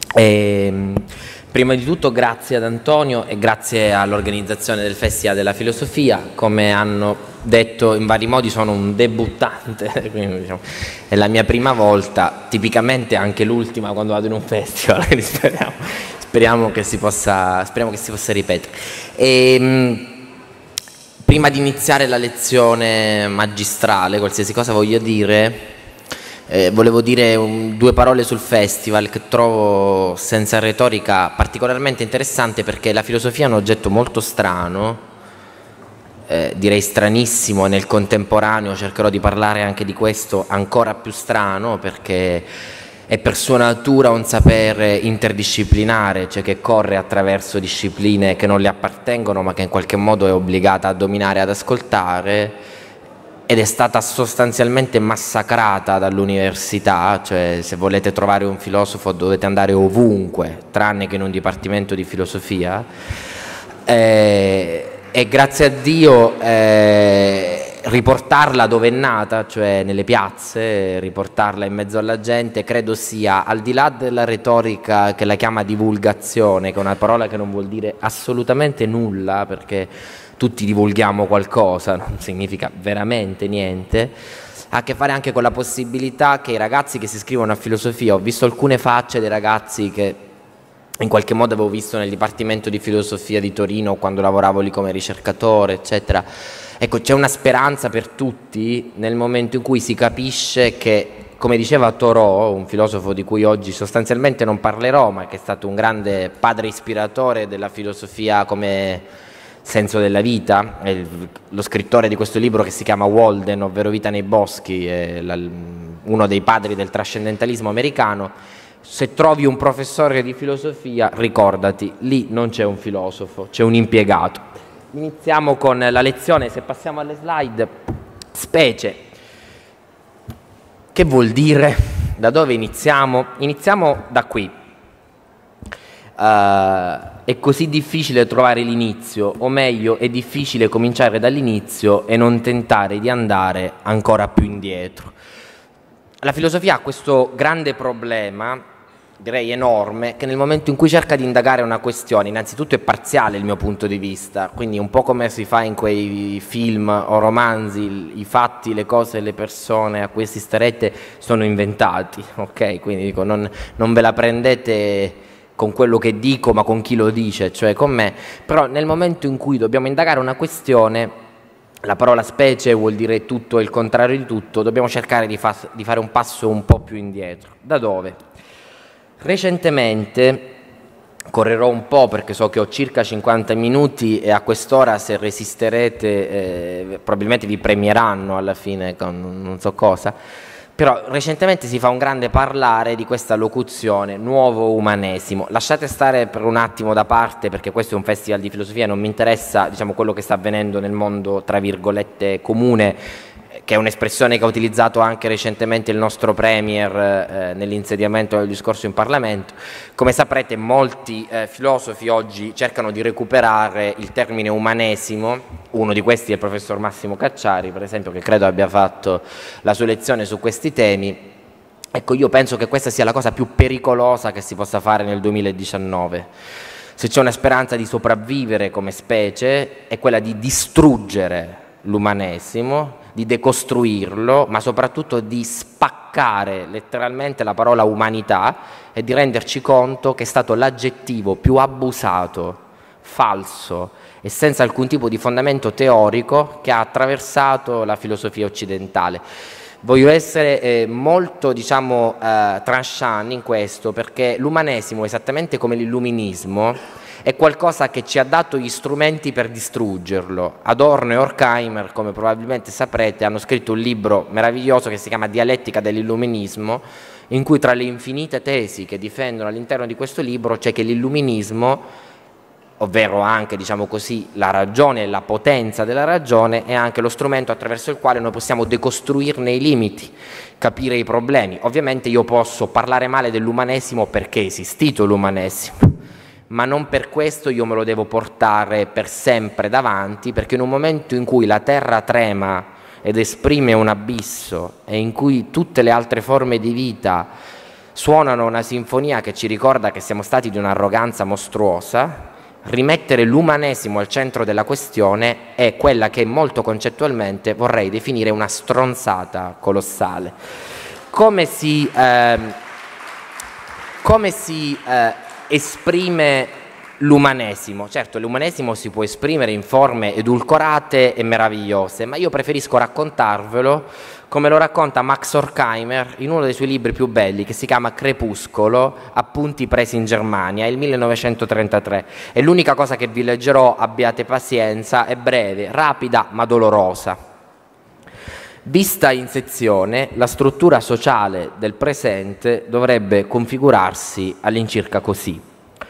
Prima di tutto grazie ad Antonio e grazie all'organizzazione del Festival della Filosofia. Come hanno detto in vari modi, sono un debuttante, quindi diciamo, è la mia prima volta, tipicamente anche l'ultima quando vado in un festival, quindi speriamo che si possa ripetere. Prima di iniziare la lezione magistrale, qualsiasi cosa voglio dire, volevo dire due parole sul festival che trovo senza retorica particolarmente interessante, perché la filosofia è un oggetto molto strano, direi stranissimo, e nel contemporaneo cercherò di parlare anche di questo ancora più strano, perché è per sua natura un sapere interdisciplinare, cioè che corre attraverso discipline che non le appartengono ma che in qualche modo è obbligata a dominare e ad ascoltare, ed è stata sostanzialmente massacrata dall'università. Cioè, se volete trovare un filosofo dovete andare ovunque, tranne che in un dipartimento di filosofia, e grazie a Dio riportarla dove è nata, cioè nelle piazze, riportarla in mezzo alla gente, credo sia, al di là della retorica che la chiama divulgazione, che è una parola che non vuol dire assolutamente nulla, perché tutti divulghiamo qualcosa, non significa veramente niente, ha a che fare anche con la possibilità che i ragazzi che si iscrivono a filosofia, ho visto alcune facce dei ragazzi che in qualche modo avevo visto nel Dipartimento di Filosofia di Torino quando lavoravo lì come ricercatore, eccetera. Ecco, c'è una speranza per tutti nel momento in cui si capisce che, come diceva Thoreau, un filosofo di cui oggi sostanzialmente non parlerò, ma che è stato un grande padre ispiratore della filosofia come senso della vita, è lo scrittore di questo libro che si chiama Walden, ovvero Vita nei boschi, è uno dei padri del trascendentalismo americano. Se trovi un professore di filosofia, ricordati, lì non c'è un filosofo, c'è un impiegato. Iniziamo con la lezione, se passiamo alle slide. Specie. Che vuol dire? Da dove iniziamo? Iniziamo da qui. È così difficile trovare l'inizio, o meglio, è difficile cominciare dall'inizio e non tentare di andare ancora più indietro. La filosofia ha questo grande problema, direi enorme, che nel momento in cui cerca di indagare una questione, innanzitutto è parziale il mio punto di vista, quindi un po' come si fa in quei film o romanzi, i fatti, le cose, le persone a cui assisterete sono inventati, ok? Quindi dico, non ve la prendete con quello che dico, ma con chi lo dice, cioè con me. Però nel momento in cui dobbiamo indagare una questione, la parola specie vuol dire tutto e il contrario di tutto, dobbiamo cercare di fare un passo un po' più indietro. Da dove? Recentemente, correrò un po' perché so che ho circa 50 minuti e a quest'ora, se resisterete, probabilmente vi premieranno alla fine con non so cosa. Però recentemente si fa un grande parlare di questa locuzione, nuovo umanesimo. Lasciate stare per un attimo da parte, perché questo è un festival di filosofia, non mi interessa, diciamo, quello che sta avvenendo nel mondo, tra virgolette, comune, che è un'espressione che ha utilizzato anche recentemente il nostro Premier nell'insediamento del discorso in Parlamento. Come saprete, molti filosofi oggi cercano di recuperare il termine umanesimo. Uno di questi è il professor Massimo Cacciari, per esempio, che credo abbia fatto la sua lezione su questi temi. Ecco, io penso che questa sia la cosa più pericolosa che si possa fare nel 2019. Se c'è una speranza di sopravvivere come specie, è quella di distruggere l'umanesimo, di decostruirlo, ma soprattutto di spaccare letteralmente la parola umanità e di renderci conto che è stato l'aggettivo più abusato, falso e senza alcun tipo di fondamento teorico che ha attraversato la filosofia occidentale. Voglio essere molto, diciamo, tranchant in questo, perché l'umanesimo, esattamente come l'illuminismo, è qualcosa che ci ha dato gli strumenti per distruggerlo. Adorno e Horkheimer, come probabilmente saprete, hanno scritto un libro meraviglioso che si chiama Dialettica dell'illuminismo, in cui tra le infinite tesi che difendono all'interno di questo libro c'è che l'illuminismo, ovvero anche, diciamo così, la ragione e la potenza della ragione, è anche lo strumento attraverso il quale noi possiamo decostruirne i limiti, capire i problemi. Ovviamente io posso parlare male dell'umanesimo perché è esistito l'umanesimo, ma non per questo io me lo devo portare per sempre davanti, perché in un momento in cui la terra trema ed esprime un abisso e in cui tutte le altre forme di vita suonano una sinfonia che ci ricorda che siamo stati di un'arroganza mostruosa. Rimettere l'umanesimo al centro della questione è quella che molto concettualmente vorrei definire una stronzata colossale. Come si esprime l'umanesimo? Certo, l'umanesimo si può esprimere in forme edulcorate e meravigliose, ma io preferisco raccontarvelo come lo racconta Max Horkheimer in uno dei suoi libri più belli, che si chiama Crepuscolo, appunti presi in Germania, è il 1933. E l'unica cosa che vi leggerò, abbiate pazienza, è breve, rapida ma dolorosa. Vista in sezione, la struttura sociale del presente dovrebbe configurarsi all'incirca così.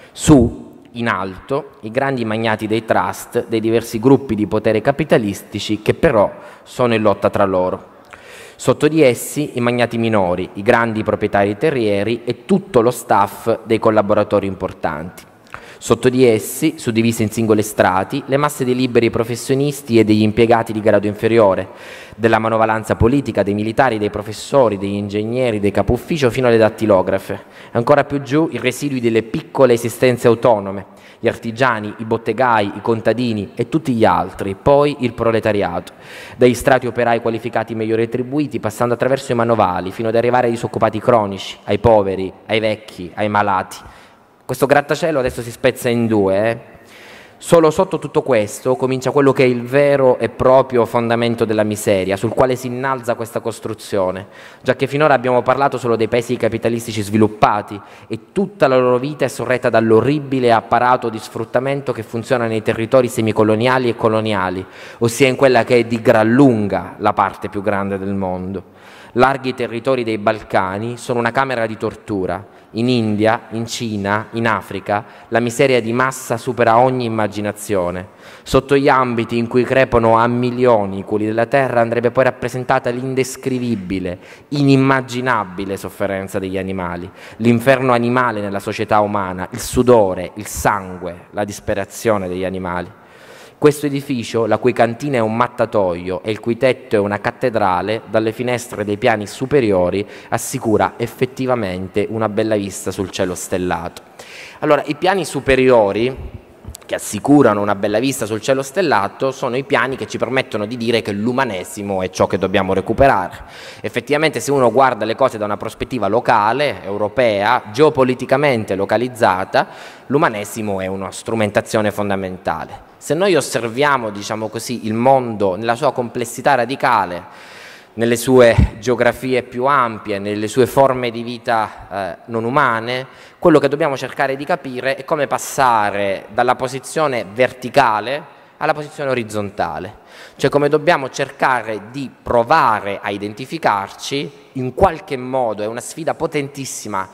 Su, in alto, i grandi magnati dei trust, dei diversi gruppi di potere capitalistici che però sono in lotta tra loro. Sotto di essi i magnati minori, i grandi proprietari terrieri e tutto lo staff dei collaboratori importanti. Sotto di essi, suddivisi in singoli strati, le masse dei liberi professionisti e degli impiegati di grado inferiore, della manovalanza politica, dei militari, dei professori, degli ingegneri, dei capo ufficio fino alle dattilografe. E ancora più giù i residui delle piccole esistenze autonome, gli artigiani, i bottegai, i contadini e tutti gli altri, poi il proletariato, dagli strati operai qualificati meglio retribuiti, passando attraverso i manovali, fino ad arrivare ai disoccupati cronici, ai poveri, ai vecchi, ai malati. Questo grattacielo adesso si spezza in due. Solo sotto tutto questo comincia quello che è il vero e proprio fondamento della miseria, sul quale si innalza questa costruzione, già che finora abbiamo parlato solo dei paesi capitalistici sviluppati e tutta la loro vita è sorretta dall'orribile apparato di sfruttamento che funziona nei territori semicoloniali e coloniali, ossia in quella che è di gran lunga la parte più grande del mondo. Larghi territori dei Balcani sono una camera di tortura. In India, in Cina, in Africa, la miseria di massa supera ogni immaginazione. Sotto gli ambiti in cui crepano a milioni i culi della terra andrebbe poi rappresentata l'indescrivibile, inimmaginabile sofferenza degli animali, l'inferno animale nella società umana, il sudore, il sangue, la disperazione degli animali. Questo edificio, la cui cantina è un mattatoio e il cui tetto è una cattedrale, dalle finestre dei piani superiori assicura effettivamente una bella vista sul cielo stellato. Allora, i piani superiori che assicurano una bella vista sul cielo stellato sono i piani che ci permettono di dire che l'umanesimo è ciò che dobbiamo recuperare. Effettivamente, se uno guarda le cose da una prospettiva locale, europea, geopoliticamente localizzata, l'umanesimo è una strumentazione fondamentale. Se noi osserviamo, diciamo così, il mondo nella sua complessità radicale, nelle sue geografie più ampie, nelle sue forme di vita non umane, quello che dobbiamo cercare di capire è come passare dalla posizione verticale alla posizione orizzontale, cioè come dobbiamo cercare di provare a identificarci in qualche modo. È una sfida potentissima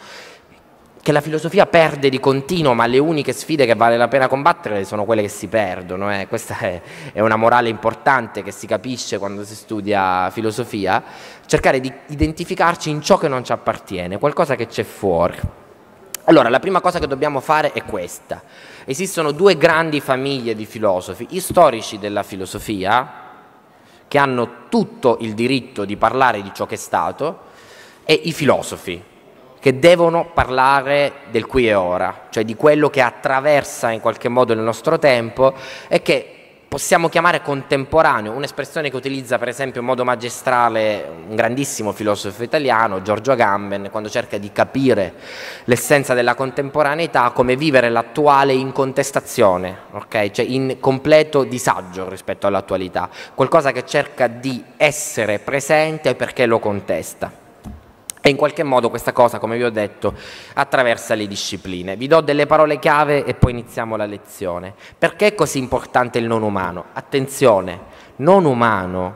che la filosofia perde di continuo, ma le uniche sfide che vale la pena combattere sono quelle che si perdono. Questa è una morale importante che si capisce quando si studia filosofia, cercare di identificarci in ciò che non ci appartiene, qualcosa che c'è fuori. Allora, la prima cosa che dobbiamo fare è questa. Esistono due grandi famiglie di filosofi, gli storici della filosofia, che hanno tutto il diritto di parlare di ciò che è stato, e i filosofi, che devono parlare del qui e ora, cioè di quello che attraversa in qualche modo il nostro tempo e che possiamo chiamare contemporaneo, un'espressione che utilizza per esempio in modo magistrale un grandissimo filosofo italiano, Giorgio Agamben, quando cerca di capire l'essenza della contemporaneità come vivere l'attuale in contestazione, okay? Cioè in completo disagio rispetto all'attualità, qualcosa che cerca di essere presente perché lo contesta. E in qualche modo questa cosa, come vi ho detto, attraversa le discipline. Vi do delle parole chiave e poi iniziamo la lezione. Perché è così importante il non umano? Attenzione, non umano,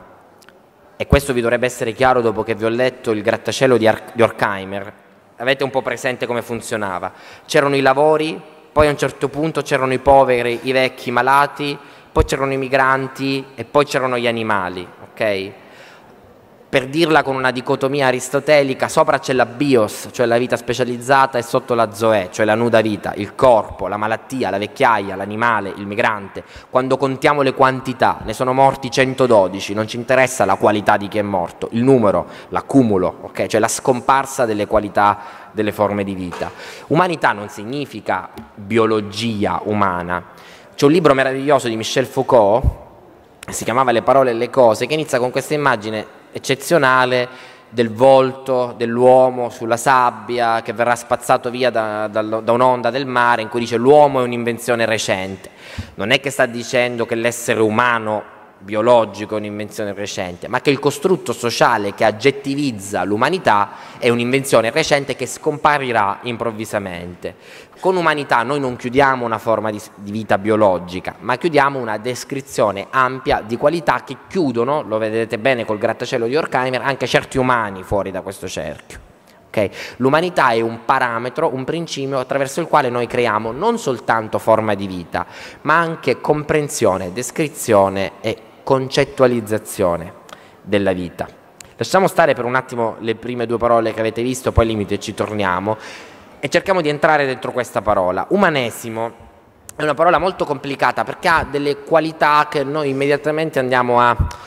e questo vi dovrebbe essere chiaro dopo che vi ho letto il grattacielo di Horkheimer, avete un po' presente come funzionava. C'erano i lavori, poi a un certo punto c'erano i poveri, i vecchi, i malati, poi c'erano i migranti e poi c'erano gli animali, ok? per dirla con una dicotomia aristotelica, sopra c'è la bios, cioè la vita specializzata, e sotto la zoe, cioè la nuda vita, il corpo, la malattia, la vecchiaia, l'animale, il migrante. Quando contiamo le quantità, ne sono morti 112, non ci interessa la qualità di chi è morto, il numero, l'accumulo, okay? Cioè la scomparsa delle qualità delle forme di vita. Umanità non significa biologia umana. C'è un libro meraviglioso di Michel Foucault, si chiamava Le parole e le cose, che inizia con questa immagine eccezionale del volto dell'uomo sulla sabbia che verrà spazzato via da un'onda del mare, in cui dice l'uomo è un'invenzione recente. Non è che sta dicendo che l'essere umano biologico è un'invenzione recente, ma che il costrutto sociale che aggettivizza l'umanità è un'invenzione recente che scomparirà improvvisamente. Con umanità noi non chiudiamo una forma di vita biologica, ma chiudiamo una descrizione ampia di qualità che chiudono, lo vedete bene col grattacielo di Horkheimer, anche certi umani fuori da questo cerchio. Okay? L'umanità è un parametro, un principio attraverso il quale noi creiamo non soltanto forma di vita, ma anche comprensione, descrizione e concettualizzazione della vita. Lasciamo stare per un attimo le prime due parole che avete visto, poi al limite ci torniamo e cerchiamo di entrare dentro questa parola. Umanesimo è una parola molto complicata perché ha delle qualità che noi immediatamente andiamo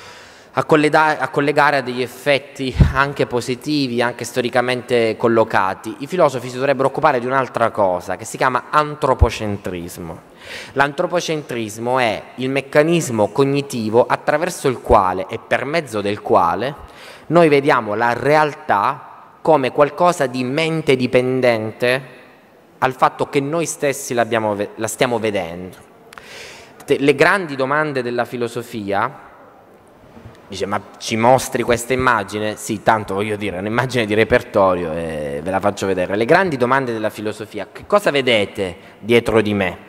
a collegare a degli effetti anche positivi, anche storicamente collocati. I filosofi si dovrebbero occupare di un'altra cosa che si chiama antropocentrismo. L'antropocentrismo è il meccanismo cognitivo attraverso il quale e per mezzo del quale noi vediamo la realtà come qualcosa di mente dipendente al fatto che noi stessi la stiamo vedendo. Le grandi domande della filosofia. Dice, ma ci mostri questa immagine? Sì, tanto voglio dire, è un'immagine di repertorio e ve la faccio vedere. Le grandi domande della filosofia: che cosa vedete dietro di me?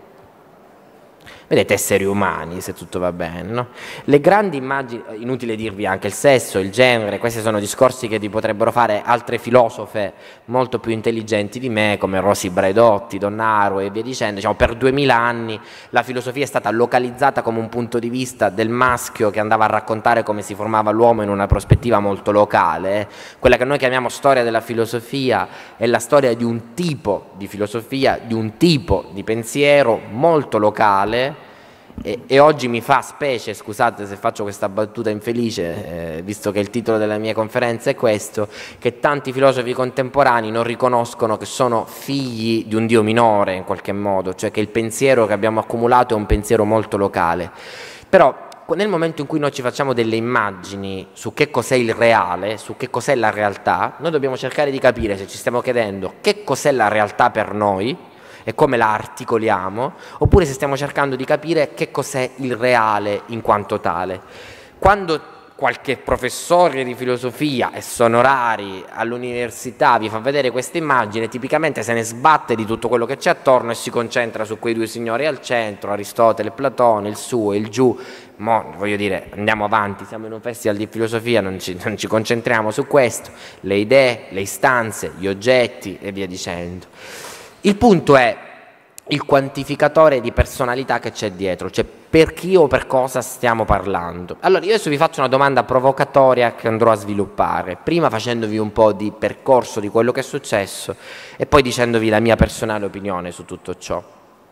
Vedete esseri umani, se tutto va bene, no? Le grandi immagini, inutile dirvi anche il sesso, il genere, questi sono discorsi che vi potrebbero fare altre filosofe molto più intelligenti di me, come Rosi Braidotti, Donna Haraway e via dicendo. Diciamo, per 2000 anni la filosofia è stata localizzata come un punto di vista del maschio che andava a raccontare come si formava l'uomo in una prospettiva molto locale. Quella che noi chiamiamo storia della filosofia è la storia di un tipo di filosofia, di un tipo di pensiero molto locale. E oggi mi fa specie, scusate se faccio questa battuta infelice, visto che il titolo della mia conferenza è questo, che tanti filosofi contemporanei non riconoscono che sono figli di un Dio minore in qualche modo, cioè che il pensiero che abbiamo accumulato è un pensiero molto locale. Però nel momento in cui noi ci facciamo delle immagini su che cos'è il reale, su che cos'è la realtà, noi dobbiamo cercare di capire, se ci stiamo chiedendo che cos'è la realtà per noi e come la articoliamo, oppure se stiamo cercando di capire che cos'è il reale in quanto tale. Quando qualche professore di filosofia e onorari all'università vi fa vedere questa immagine, tipicamente se ne sbatte di tutto quello che c'è attorno e si concentra su quei due signori al centro, Aristotele e Platone, il su e il giù. Voglio dire, andiamo avanti, siamo in un festival di filosofia, non ci concentriamo su questo, le idee, le istanze, gli oggetti e via dicendo. Il punto è il quantificatore di personalità che c'è dietro, cioè per chi o per cosa stiamo parlando. Allora, io adesso vi faccio una domanda provocatoria che andrò a sviluppare, prima facendovi un po' di percorso di quello che è successo e poi dicendovi la mia personale opinione su tutto ciò.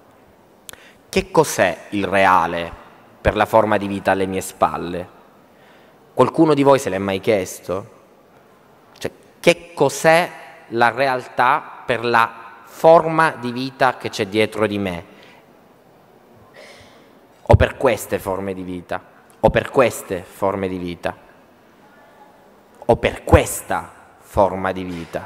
Che cos'è il reale per la forma di vita alle mie spalle? Qualcuno di voi se l'è mai chiesto? Cioè, che cos'è la realtà per la forma di vita che c'è dietro di me, o per queste forme di vita, o per queste forme di vita, o per questa forma di vita?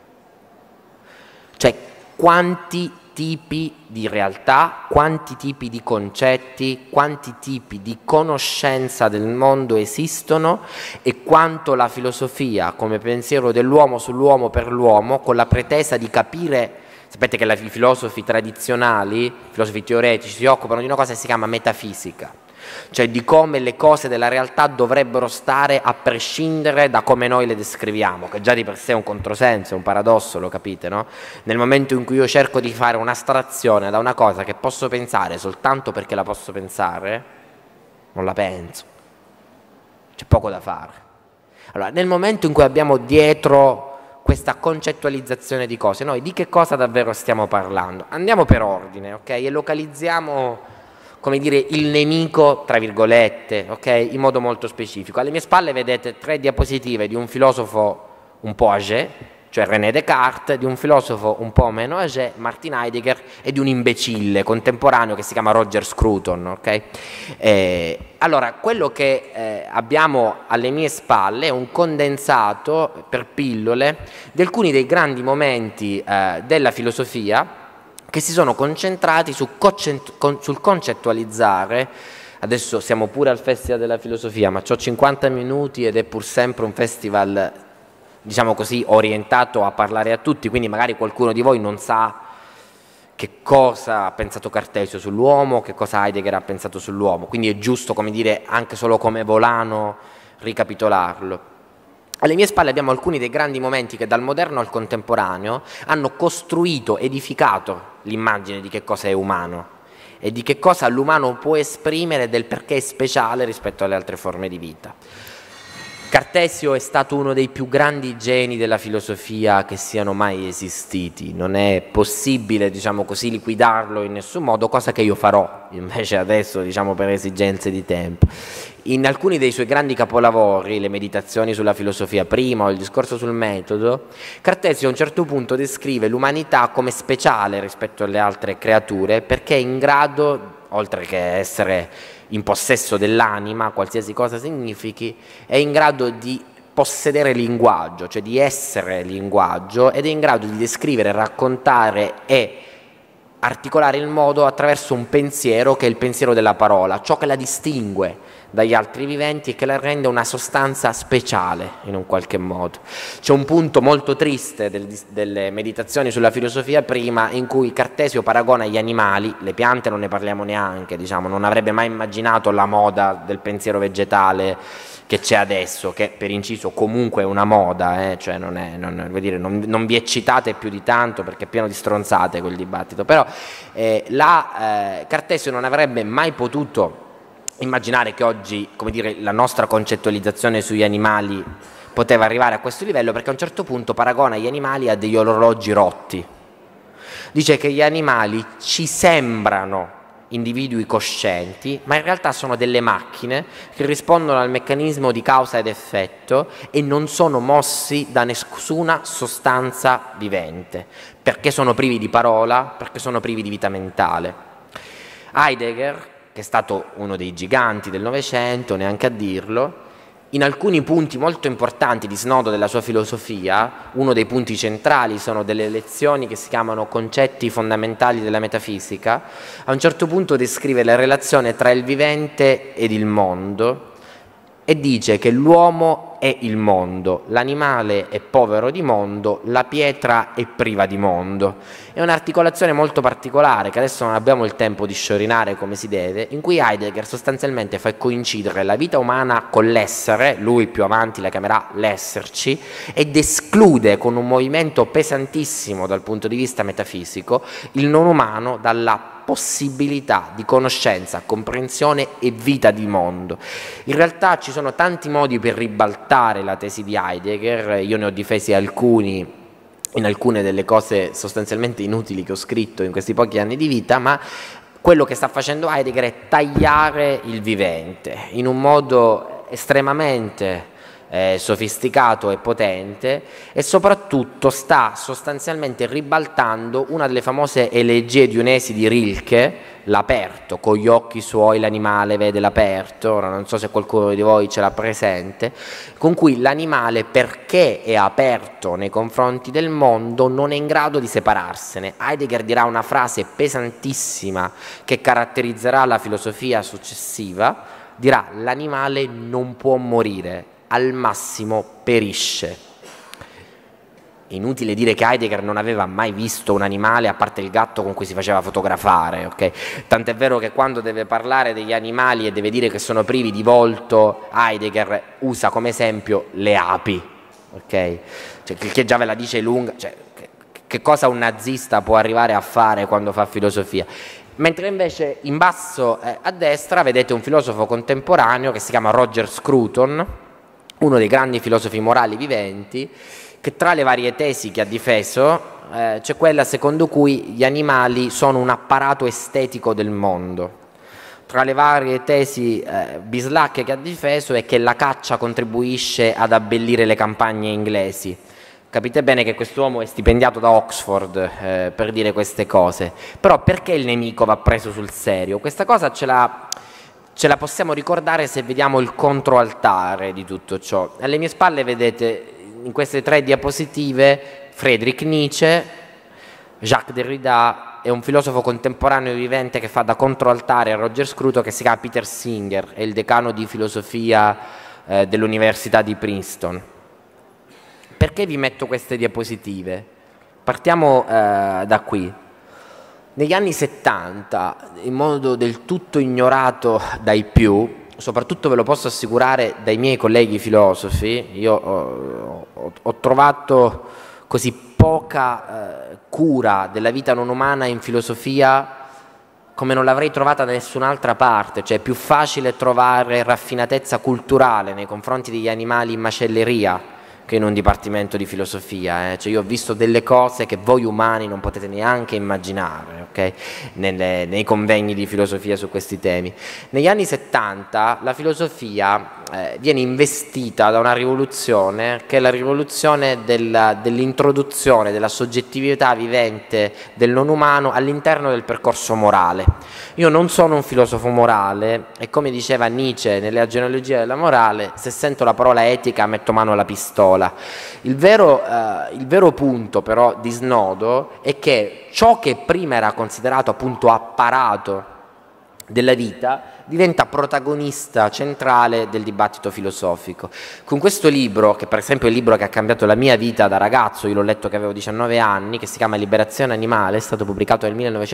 Cioè, quanti tipi di realtà, quanti tipi di concetti, quanti tipi di conoscenza del mondo esistono e quanto la filosofia come pensiero dell'uomo sull'uomo per l'uomo, con la pretesa di capire. Sapete che i filosofi tradizionali, i filosofi teoretici, si occupano di una cosa che si chiama metafisica, cioè di come le cose della realtà dovrebbero stare a prescindere da come noi le descriviamo, che già di per sé è un controsenso, è un paradosso, lo capite, no? Nel momento in cui io cerco di fare un'astrazione da una cosa che posso pensare soltanto perché la posso pensare, non la penso, c'è poco da fare. Allora, nel momento in cui abbiamo dietro questa concettualizzazione di cose, noi di che cosa davvero stiamo parlando? Andiamo per ordine, ok? E localizziamo, come dire, il nemico, tra virgolette, ok? In modo molto specifico. Alle mie spalle vedete 3 diapositive di un filosofo un po' âgé, cioè René Descartes, di un filosofo un po' meno âgé, Martin Heidegger, e di un imbecille contemporaneo che si chiama Roger Scruton, ok? Allora, quello che abbiamo alle mie spalle è un condensato per pillole di alcuni dei grandi momenti della filosofia che si sono concentrati sul concettualizzare. Adesso siamo pure al Festival della Filosofia, ma ho 50 minuti ed è pur sempre un festival, diciamo così, orientato a parlare a tutti, quindi magari qualcuno di voi non sa che cosa ha pensato Cartesio sull'uomo, che cosa Heidegger ha pensato sull'uomo, quindi è giusto, come dire, anche solo come volano ricapitolarlo. Alle mie spalle abbiamo alcuni dei grandi momenti che dal moderno al contemporaneo hanno costruito, edificato l'immagine di che cosa è umano e di che cosa l'umano può esprimere, del perché è speciale rispetto alle altre forme di vita. Cartesio è stato uno dei più grandi geni della filosofia che siano mai esistiti, non è possibile, diciamo così, liquidarlo in nessun modo, cosa che io farò invece adesso, diciamo, per esigenze di tempo. In alcuni dei suoi grandi capolavori, le meditazioni sulla filosofia prima o il discorso sul metodo, Cartesio a un certo punto descrive l'umanità come speciale rispetto alle altre creature perché è in grado, oltre che essere in possesso dell'anima, qualsiasi cosa significhi, è in grado di possedere linguaggio, cioè di essere linguaggio, ed è in grado di descrivere, raccontare e articolare il mondo attraverso un pensiero che è il pensiero della parola, ciò che la distingue dagli altri viventi e che la rende una sostanza speciale in un qualche modo. C'è un punto molto triste delle meditazioni sulla filosofia prima in cui Cartesio paragona gli animali, le piante non ne parliamo neanche, diciamo, non avrebbe mai immaginato la moda del pensiero vegetale che c'è adesso, che per inciso comunque è una moda, cioè non vi eccitate più di tanto perché è pieno di stronzate quel dibattito, però Cartesio non avrebbe mai potuto immaginare che oggi, come dire, la nostra concettualizzazione sugli animali poteva arrivare a questo livello, perché a un certo punto paragona gli animali a degli orologi rotti. Dice che gli animali ci sembrano individui coscienti, ma in realtà sono delle macchine che rispondono al meccanismo di causa ed effetto e non sono mossi da nessuna sostanza vivente, perché sono privi di parola, perché sono privi di vita mentale. Heidegger, che è stato uno dei giganti del Novecento, neanche a dirlo, in alcuni punti molto importanti di snodo della sua filosofia, uno dei punti centrali sono delle lezioni che si chiamano concetti fondamentali della metafisica, a un certo punto descrive la relazione tra il vivente ed il mondo e dice che l'uomo è il mondo, l'animale è povero di mondo, la pietra è priva di mondo. È un'articolazione molto particolare che adesso non abbiamo il tempo di sciorinare come si deve, in cui Heidegger sostanzialmente fa coincidere la vita umana con l'essere, lui più avanti la chiamerà l'esserci, ed esclude con un movimento pesantissimo dal punto di vista metafisico il non umano dalla possibilità di conoscenza, comprensione e vita di mondo. In realtà ci sono tanti modi per ribaltare la tesi di Heidegger, io ne ho difesi alcuni in alcune delle cose sostanzialmente inutili che ho scritto in questi pochi anni di vita, ma quello che sta facendo Heidegger è tagliare il vivente in un modo estremamente sofisticato e potente, e soprattutto sta sostanzialmente ribaltando una delle famose elegie dionesi di Rilke, l'aperto, con gli occhi suoi l'animale vede l'aperto, ora non so se qualcuno di voi ce l'ha presente, con cui l'animale, perché è aperto nei confronti del mondo, non è in grado di separarsene. Heidegger dirà una frase pesantissima che caratterizzerà la filosofia successiva, dirà: l'animale non può morire, al massimo perisce. Inutile dire che Heidegger non aveva mai visto un animale a parte il gatto con cui si faceva fotografare, ok? Tant'è vero che quando deve parlare degli animali e deve dire che sono privi di volto, Heidegger usa come esempio le api, ok? Cioè, che già ve la dice lunga, cioè, che cosa un nazista può arrivare a fare quando fa filosofia. Mentre invece in basso a destra vedete un filosofo contemporaneo che si chiama Roger Scruton, uno dei grandi filosofi morali viventi, che tra le varie tesi che ha difeso c'è quella secondo cui gli animali sono un apparato estetico del mondo. Tra le varie tesi bislacche che ha difeso è che la caccia contribuisce ad abbellire le campagne inglesi. Capite bene che quest'uomo è stipendiato da Oxford per dire queste cose. Però perché il nemico va preso sul serio? Questa cosa ce la possiamo ricordare se vediamo il controaltare di tutto ciò. Alle mie spalle vedete in queste 3 diapositive Friedrich Nietzsche, Jacques Derrida e un filosofo contemporaneo vivente che fa da controaltare a Roger Scruton, che si chiama Peter Singer, è il decano di filosofia dell'Università di Princeton. Perché vi metto queste diapositive? Partiamo da qui. Negli anni 70, in modo del tutto ignorato dai più, soprattutto ve lo posso assicurare dai miei colleghi filosofi, io ho trovato così poca cura della vita non umana in filosofia come non l'avrei trovata da nessun'altra parte. Cioè è più facile trovare raffinatezza culturale nei confronti degli animali in macelleria che in un dipartimento di filosofia. Cioè io ho visto delle cose che voi umani non potete neanche immaginare, okay? Nei convegni di filosofia su questi temi. Negli anni 70 la filosofia viene investita da una rivoluzione che è la rivoluzione dell'introduzione della soggettività vivente del non umano all'interno del percorso morale. Io non sono un filosofo morale e, come diceva Nietzsche nella genealogia della morale, se sento la parola etica metto mano alla pistola. Il vero punto però di snodo è che ciò che prima era considerato appunto apparato della vita diventa protagonista centrale del dibattito filosofico. Con questo libro, che per esempio è il libro che ha cambiato la mia vita da ragazzo, io l'ho letto che avevo 19 anni, che si chiama Liberazione Animale, è stato pubblicato nel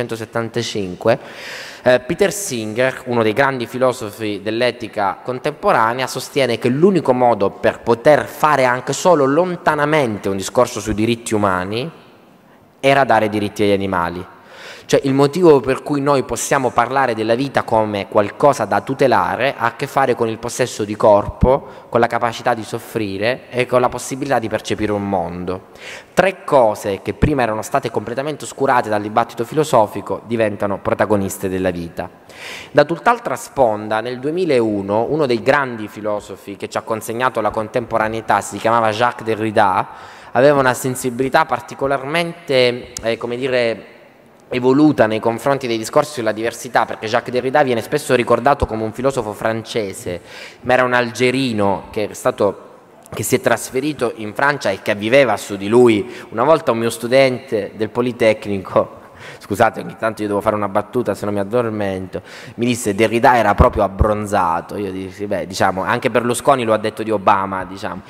1975, Peter Singer, uno dei grandi filosofi dell'etica contemporanea, sostiene che l'unico modo per poter fare anche solo lontanamente un discorso sui diritti umani era dare diritti agli animali. Cioè il motivo per cui noi possiamo parlare della vita come qualcosa da tutelare ha a che fare con il possesso di corpo, con la capacità di soffrire e con la possibilità di percepire un mondo. 3 cose che prima erano state completamente oscurate dal dibattito filosofico diventano protagoniste della vita. Da tutt'altra sponda, nel 2001, uno dei grandi filosofi che ci ha consegnato la contemporaneità, si chiamava Jacques Derrida, aveva una sensibilità particolarmente, come dire, evoluta nei confronti dei discorsi sulla diversità, perché Jacques Derrida viene spesso ricordato come un filosofo francese, ma era un algerino che si è trasferito in Francia e che viveva su di lui. Una volta un mio studente del Politecnico, scusate ogni tanto io devo fare una battuta se no mi addormento, mi disse Derrida era proprio abbronzato. Io dissi beh, diciamo, anche Berlusconi lo ha detto di Obama, diciamo.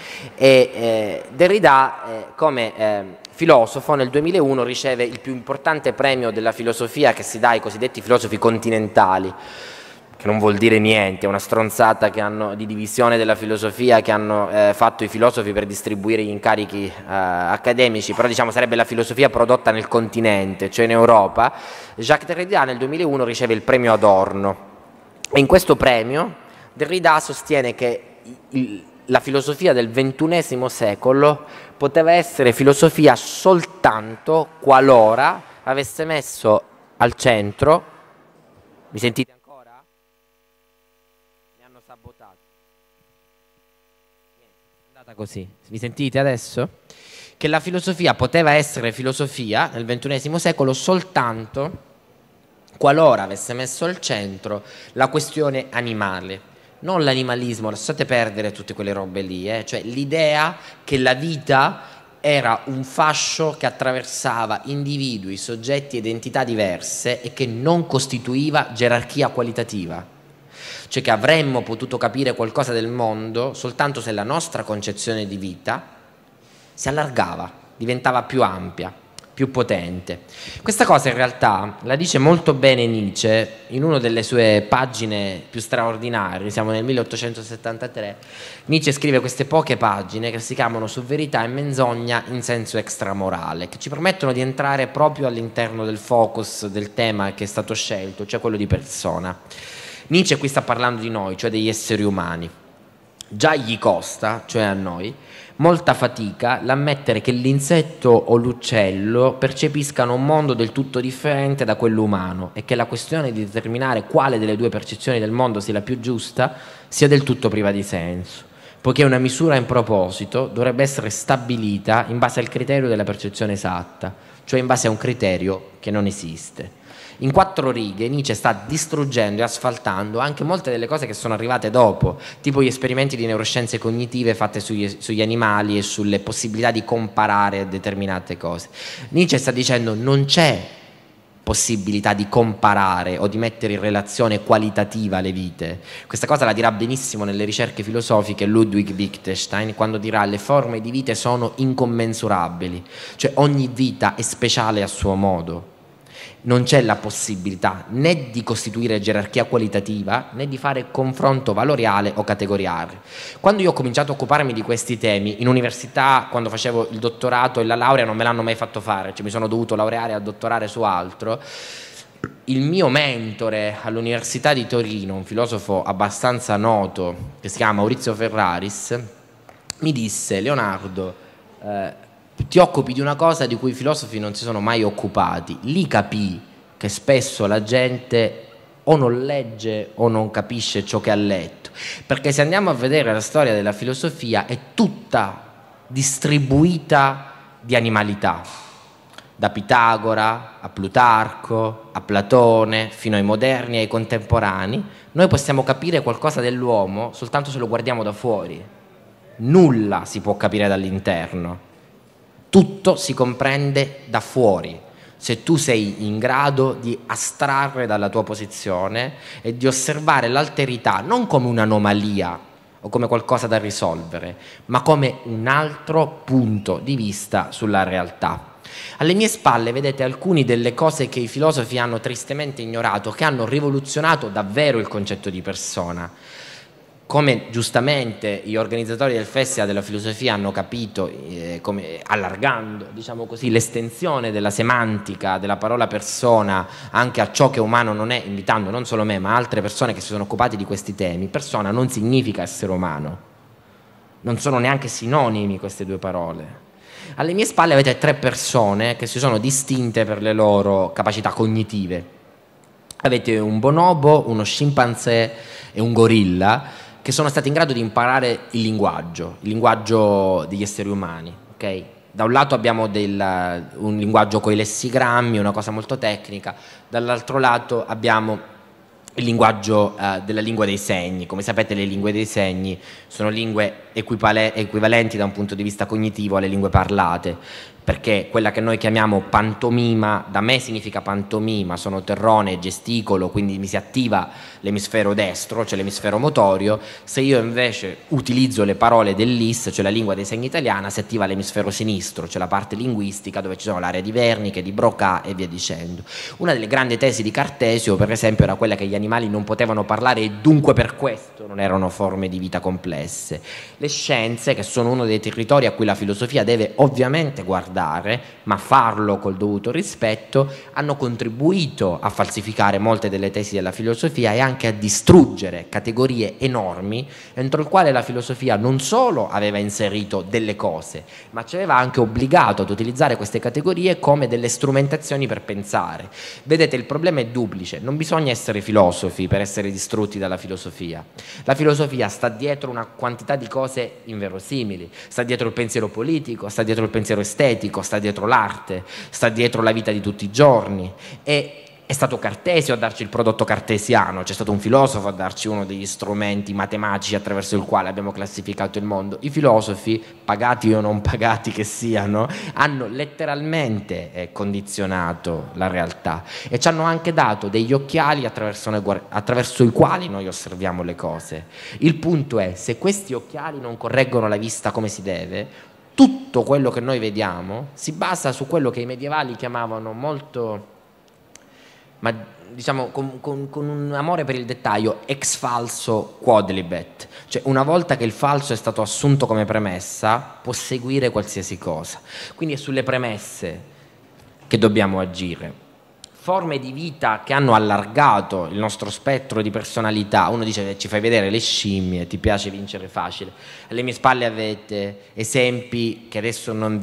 E Derrida come filosofo nel 2001 riceve il più importante premio della filosofia che si dà ai cosiddetti filosofi continentali, che non vuol dire niente, è una stronzata di divisione della filosofia che hanno fatto i filosofi per distribuire gli incarichi accademici, però diciamo sarebbe la filosofia prodotta nel continente, cioè in Europa. Jacques Derrida nel 2001 riceve il premio Adorno e in questo premio Derrida sostiene che la filosofia del XXI secolo poteva essere filosofia soltanto qualora avesse messo al centro, mi sentite ancora? Mi hanno sabotato. Niente, è andata così. Mi sentite adesso? Che la filosofia poteva essere filosofia nel XXI secolo soltanto qualora avesse messo al centro la questione animale. Non l'animalismo, lasciate perdere tutte quelle robe lì, cioè l'idea che la vita era un fascio che attraversava individui, soggetti ed entità diverse e che non costituiva gerarchia qualitativa. Cioè che avremmo potuto capire qualcosa del mondo soltanto se la nostra concezione di vita si allargava, diventava più ampia, più potente. Questa cosa in realtà la dice molto bene Nietzsche in una delle sue pagine più straordinarie, siamo nel 1873, Nietzsche scrive queste poche pagine che si chiamano Su verità e menzogna in senso extramorale, che ci permettono di entrare proprio all'interno del focus del tema che è stato scelto, cioè quello di persona. Nietzsche qui sta parlando di noi, cioè degli esseri umani. già gli costa, cioè a noi, molta fatica l'ammettere che l'insetto o l'uccello percepiscano un mondo del tutto differente da quello umano e che la questione di determinare quale delle due percezioni del mondo sia la più giusta sia del tutto priva di senso, poiché una misura in proposito dovrebbe essere stabilita in base al criterio della percezione esatta, cioè in base a un criterio che non esiste. In 4 righe Nietzsche sta distruggendo e asfaltando anche molte delle cose che sono arrivate dopo, tipo gli esperimenti di neuroscienze cognitive fatte sugli animali e sulle possibilità di comparare determinate cose. Nietzsche sta dicendo non c'è possibilità di comparare o di mettere in relazione qualitativa le vite. Questa cosa la dirà benissimo nelle ricerche filosofiche Ludwig Wittgenstein, quando dirà le forme di vite sono incommensurabili, cioè ogni vita è speciale a suo modo. Non c'è la possibilità né di costituire gerarchia qualitativa né di fare confronto valoriale o categoriale. Quando io ho cominciato a occuparmi di questi temi, in università, quando facevo il dottorato e la laurea, non me l'hanno mai fatto fare, cioè mi sono dovuto laureare a dottorare su altro. Il mio mentore all'Università di Torino, un filosofo abbastanza noto che si chiama Maurizio Ferraris, mi disse: Leonardo, ti occupi di una cosa di cui i filosofi non si sono mai occupati. Lì capì che spesso la gente o non legge o non capisce ciò che ha letto, perché se andiamo a vedere la storia della filosofia è tutta distribuita di animalità, da Pitagora a Plutarco a Platone fino ai moderni e ai contemporanei. Noi possiamo capire qualcosa dell'uomo soltanto se lo guardiamo da fuori, nulla si può capire dall'interno. Tutto si comprende da fuori, se tu sei in grado di astrarre dalla tua posizione e di osservare l'alterità non come un'anomalia o come qualcosa da risolvere, ma come un altro punto di vista sulla realtà. Alle mie spalle vedete alcune delle cose che i filosofi hanno tristemente ignorato, che hanno rivoluzionato davvero il concetto di persona. Come giustamente gli organizzatori del Festival della Filosofia hanno capito, come allargando, diciamo così, l'estensione della semantica della parola persona anche a ciò che umano non è, invitando non solo me ma altre persone che si sono occupate di questi temi. Persona non significa essere umano, non sono neanche sinonimi queste due parole. Alle mie spalle avete 3 persone che si sono distinte per le loro capacità cognitive. Avete un bonobo, uno scimpanzé e un gorilla, che sono stati in grado di imparare il linguaggio degli esseri umani, ok? Da un lato abbiamo un linguaggio con i lessigrammi, una cosa molto tecnica, dall'altro lato abbiamo il linguaggio della lingua dei segni. Come sapete, le lingue dei segni sono lingue equivalenti da un punto di vista cognitivo alle lingue parlate, perché quella che noi chiamiamo pantomima, da me significa pantomima, sono terrone e gesticolo, quindi mi si attiva l'emisfero destro, cioè l'emisfero motorio. Se io invece utilizzo le parole dell'IS, cioè la lingua dei segni italiana, si attiva l'emisfero sinistro, cioè la parte linguistica dove ci sono l'area di Wernicke, di Broca e via dicendo. Una delle grandi tesi di Cartesio, per esempio, era quella che gli animali non potevano parlare e dunque per questo non erano forme di vita complesse. Le scienze, che sono uno dei territori a cui la filosofia deve ovviamente guardare, ma farlo col dovuto rispetto, hanno contribuito a falsificare molte delle tesi della filosofia e anche a distruggere categorie enormi entro il quale la filosofia non solo aveva inserito delle cose, ma ci aveva anche obbligato ad utilizzare queste categorie come delle strumentazioni per pensare. Vedete, il problema è duplice: non bisogna essere filosofi per essere distrutti dalla filosofia. La filosofia sta dietro una quantità di cose inverosimili, sta dietro il pensiero politico, sta dietro il pensiero estetico, sta dietro l'arte, sta dietro la vita di tutti i giorni. E è stato Cartesio a darci il prodotto cartesiano, c'è stato un filosofo a darci uno degli strumenti matematici attraverso il quale abbiamo classificato il mondo. I filosofi, pagati o non pagati che siano, hanno letteralmente condizionato la realtà e ci hanno anche dato degli occhiali attraverso i quali noi osserviamo le cose. Il punto è, se questi occhiali non correggono la vista come si deve, tutto quello che noi vediamo si basa su quello che i medievali chiamavano molto, ma diciamo con un amore per il dettaglio, ex falso quodlibet, cioè una volta che il falso è stato assunto come premessa può seguire qualsiasi cosa. Quindi è sulle premesse che dobbiamo agire. forme di vita che hanno allargato il nostro spettro di personalità. Uno dice ci fai vedere le scimmie, ti piace vincere facile. Alle mie spalle avete esempi che adesso non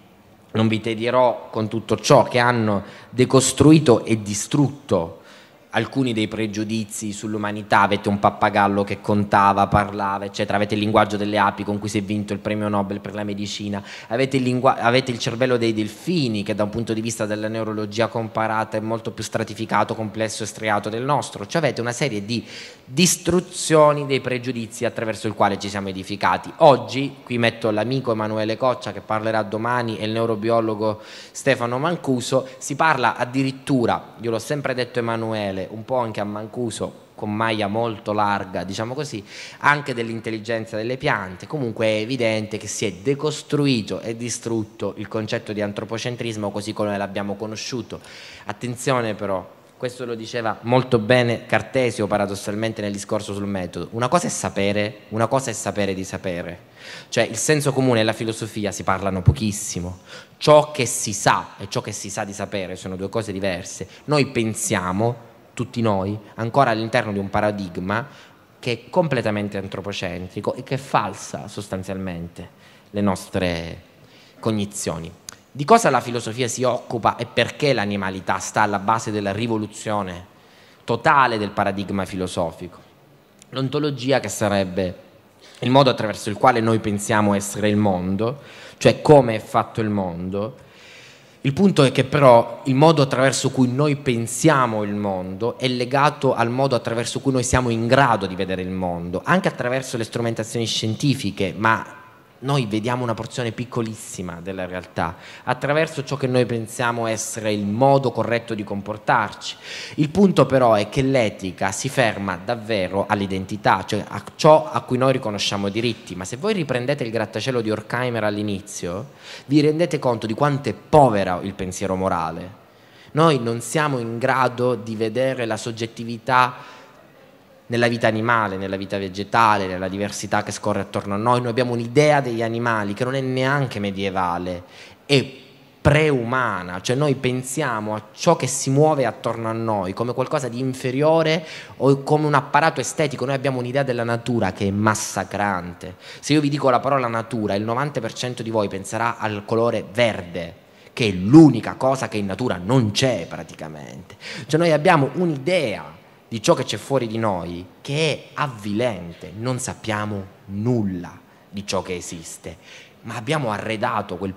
vi tedierò con tutto ciò, che hanno decostruito e distrutto alcuni dei pregiudizi sull'umanità. Avete un pappagallo che contava, parlava, eccetera. Avete il linguaggio delle api con cui si è vinto il premio Nobel per la medicina. Avete il cervello dei delfini, che da un punto di vista della neurologia comparata è molto più stratificato, complesso e striato del nostro. Cioè avete una serie di distruzioni dei pregiudizi attraverso il quale ci siamo edificati. Oggi, qui metto l'amico Emanuele Coccia che parlerà domani e il neurobiologo Stefano Mancuso, si parla addirittura, io l'ho sempre detto Emanuele, un po' anche a Mancuso, con maglia molto larga, diciamo così, anche dell'intelligenza delle piante. Comunque è evidente che si è decostruito e distrutto il concetto di antropocentrismo così come l'abbiamo conosciuto. Attenzione però, questo lo diceva molto bene Cartesio paradossalmente nel discorso sul metodo: una cosa è sapere, una cosa è sapere di sapere. Cioè il senso comune e la filosofia si parlano pochissimo. Ciò che si sa e ciò che si sa di sapere sono due cose diverse. Noi pensiamo, tutti noi, ancora all'interno di un paradigma che è completamente antropocentrico e che falsa sostanzialmente le nostre cognizioni. Di cosa la filosofia si occupa e perché l'animalità sta alla base della rivoluzione totale del paradigma filosofico? L'ontologia, che sarebbe il modo attraverso il quale noi pensiamo essere il mondo, cioè come è fatto il mondo. Il punto è che però il modo attraverso cui noi pensiamo il mondo è legato al modo attraverso cui noi siamo in grado di vedere il mondo, anche attraverso le strumentazioni scientifiche, ma noi vediamo una porzione piccolissima della realtà attraverso ciò che noi pensiamo essere il modo corretto di comportarci. Il punto però è che l'etica si ferma davvero all'identità, cioè a ciò a cui noi riconosciamo diritti. Ma se voi riprendete il grattacielo di Horkheimer all'inizio, vi rendete conto di quanto è povero il pensiero morale. Noi non siamo in grado di vedere la soggettività nella vita animale, nella vita vegetale, nella diversità che scorre attorno a noi. Noi abbiamo un'idea degli animali che non è neanche medievale, è preumana, cioè noi pensiamo a ciò che si muove attorno a noi come qualcosa di inferiore o come un apparato estetico. Noi abbiamo un'idea della natura che è massacrante. Se io vi dico la parola natura, il 90% di voi penserà al colore verde, che è l'unica cosa che in natura non c'è praticamente. Cioè noi abbiamo un'idea di ciò che c'è fuori di noi che è avvilente, non sappiamo nulla di ciò che esiste, ma abbiamo arredato quella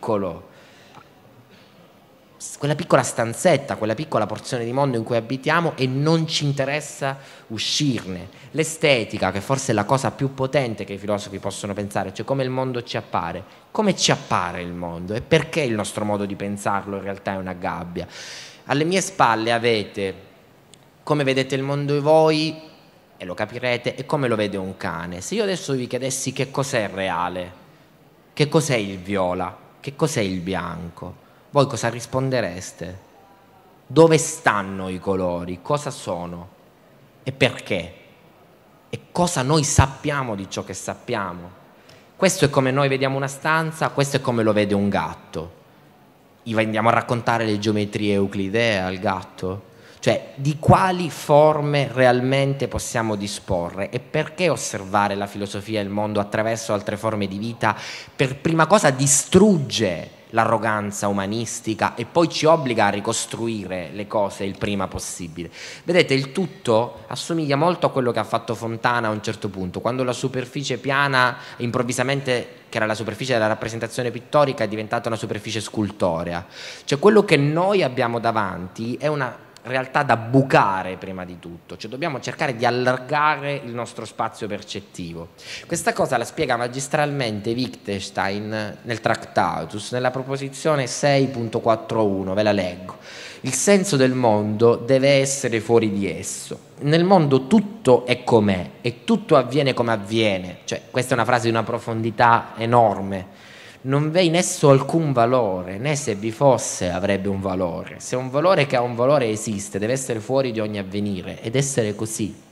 piccola stanzetta, quella piccola porzione di mondo in cui abitiamo e non ci interessa uscirne. L'estetica, che forse è la cosa più potente che i filosofi possono pensare, cioè come il mondo ci appare, come ci appare il mondo e perché il nostro modo di pensarlo in realtà è una gabbia. Alle mie spalle avete come vedete il mondo voi, e lo capirete, e come lo vede un cane. Se io adesso vi chiedessi che cos'è il reale, che cos'è il viola, che cos'è il bianco, voi cosa rispondereste? Dove stanno i colori? Cosa sono? E perché? E cosa noi sappiamo di ciò che sappiamo? Questo è come noi vediamo una stanza, questo è come lo vede un gatto. Gli andiamo a raccontare le geometrie euclidee al gatto? Cioè, di quali forme realmente possiamo disporre e perché osservare la filosofia e il mondo attraverso altre forme di vita per prima cosa distrugge l'arroganza umanistica e poi ci obbliga a ricostruire le cose il prima possibile. Vedete, il tutto assomiglia molto a quello che ha fatto Fontana a un certo punto, quando la superficie piana improvvisamente, che era la superficie della rappresentazione pittorica, è diventata una superficie scultorea. Cioè quello che noi abbiamo davanti è una realtà da bucare prima di tutto, cioè dobbiamo cercare di allargare il nostro spazio percettivo. Questa cosa la spiega magistralmente Wittgenstein nel Tractatus, nella proposizione 6.41, ve la leggo. Il senso del mondo deve essere fuori di esso. Nel mondo tutto è com'è e tutto avviene come avviene, cioè questa è una frase di una profondità enorme. Non v'è in esso alcun valore, né se vi fosse avrebbe un valore. Se un valore che ha un valore esiste, deve essere fuori di ogni avvenire ed essere così.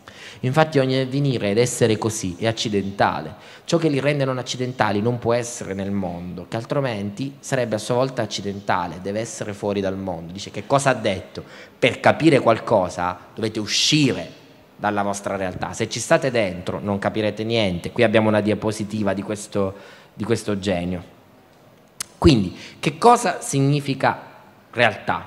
Infatti ogni avvenire ed essere così è accidentale. Ciò che li rende non accidentali non può essere nel mondo, che altrimenti sarebbe a sua volta accidentale, deve essere fuori dal mondo. Dice, che cosa ha detto? Per capire qualcosa dovete uscire dalla vostra realtà. Se ci state dentro non capirete niente. Qui abbiamo una diapositiva di questo genio. Quindi, che cosa significa realtà?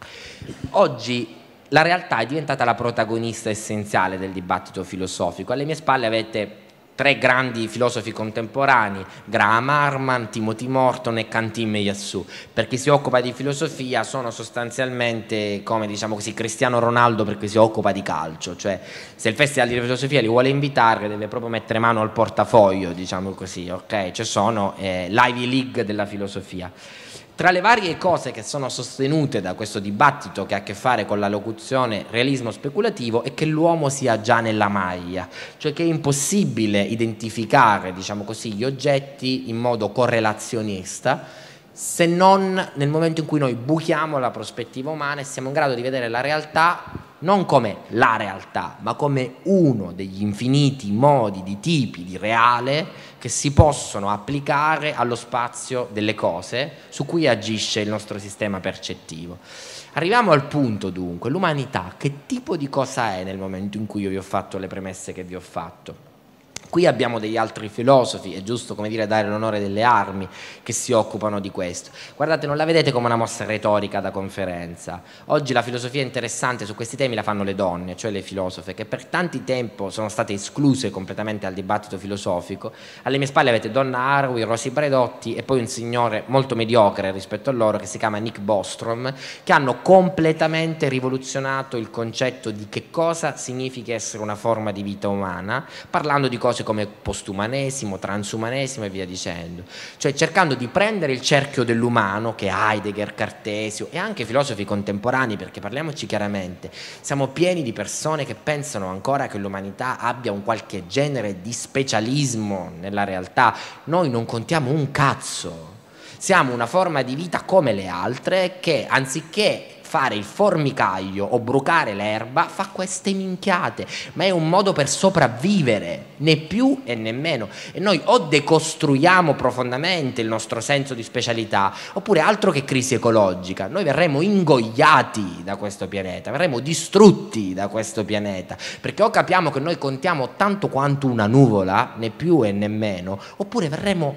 Oggi la realtà è diventata la protagonista essenziale del dibattito filosofico. Alle mie spalle avete tre grandi filosofi contemporanei, Graham Harman, Timothy Morton e Kantin Meyassou. Per chi si occupa di filosofia sono sostanzialmente come, diciamo così, Cristiano Ronaldo per chi si occupa di calcio, cioè se il Festival di Filosofia li vuole invitare deve proprio mettere mano al portafoglio, diciamo così, ok? Cioè sono l'Ivy League della filosofia. Tra le varie cose che sono sostenute da questo dibattito che ha a che fare con la locuzione realismo speculativo è che l'uomo sia già nella maglia, cioè che è impossibile identificare, diciamo così, gli oggetti in modo correlazionista se non nel momento in cui noi buchiamo la prospettiva umana e siamo in grado di vedere la realtà non come la realtà, ma come uno degli infiniti modi, di tipi di reale che si possono applicare allo spazio delle cose su cui agisce il nostro sistema percettivo. Arriviamo al punto dunque, l'umanità che tipo di cosa è nel momento in cui io vi ho fatto le premesse che vi ho fatto? Qui abbiamo degli altri filosofi, è giusto come dire dare l'onore delle armi, che si occupano di questo. Guardate, non la vedete come una mossa retorica da conferenza. Oggi la filosofia interessante su questi temi la fanno le donne, cioè le filosofe, che per tanti tempo sono state escluse completamente dal dibattito filosofico. Alle mie spalle avete Donna Haraway, Rosi Braidotti e poi un signore molto mediocre rispetto a loro che si chiama Nick Bostrom, che hanno completamente rivoluzionato il concetto di che cosa significa essere una forma di vita umana, parlando di cose come postumanesimo, transumanesimo e via dicendo, cioè cercando di prendere il cerchio dell'umano che Heidegger, Cartesio e anche filosofi contemporanei, perché parliamoci chiaramente, siamo pieni di persone che pensano ancora che l'umanità abbia un qualche genere di specialismo nella realtà. Noi non contiamo un cazzo, siamo una forma di vita come le altre che anziché fare il formicaio o brucare l'erba fa queste minchiate, ma è un modo per sopravvivere, né più e né meno. E noi o decostruiamo profondamente il nostro senso di specialità, oppure altro che crisi ecologica, noi verremo ingoiati da questo pianeta, verremo distrutti da questo pianeta, perché o capiamo che noi contiamo tanto quanto una nuvola, né più e né meno, oppure verremo